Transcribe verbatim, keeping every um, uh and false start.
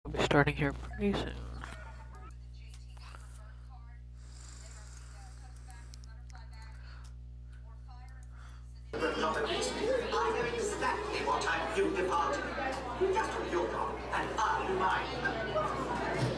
I'll be starting here pretty soon. Not at least. I know exactly what time you departed. Just do your job, and I'll do mine.